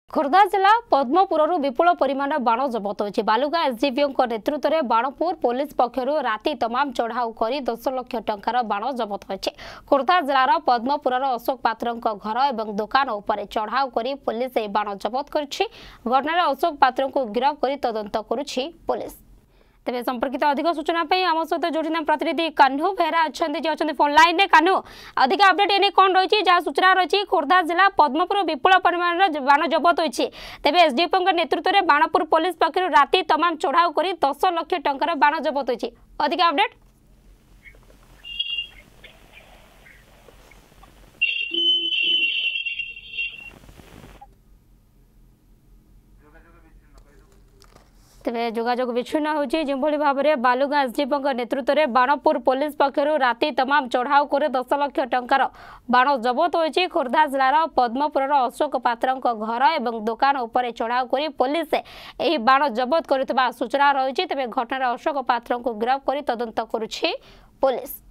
खोर्धा जिला पद्मपुर विपुल परिमाण बाण जबत होती। बालुगा एसडीपीओ नेतृत्व में बाणपुर पुलिस पक्षर राति तमाम चढ़ाऊ कर 10 लाख टंकार बाण जबत होती। खोर्धा जिलार पद्मपुर अशोक पात्र घर और दुकान उपर चढ़ाऊ कर पुलिस बाण जबत कर घटना अशोक पात्र को गिरफ्त कर तदंत करुछि पुलिस। तेज संपर्कित अधिक सूचना आम सहित जोड़ी प्रतिनिधि कान्हू बेहरा अच्छा फोन लाइन में। कान्हू अधिक अपडेट एने कौन रही जहाँ सूचना रही खोर्धा जिला पद्मपुर विपुल परिमाण बाण जबत होती। तेज एसडीएफओ नेतृत्व में बाणपुर पुलिस पक्षर राति तमाम चढ़ाऊ कर 10 लाख टंकार बाण जबत होती। अधिक अपडेट तेज जोगाजोग विच्छिन्न होची। जिभली भाव में बालुगा एसडीपीओ नेतृत्व में बाणपुर पुलिस पक्षर राति तमाम चढ़ाऊ कर 10 लाख टंकार बाण जबत होती। खोर्धा जिलार पद्मपुर अशोक पात्र घर और दुकान उपर चढ़ाऊ कर पुलिस यह बाण जबत कर सूचना रही। तेज घटना अशोक पात्र को गिरफ्त कर तदंत करुछि पुलिस।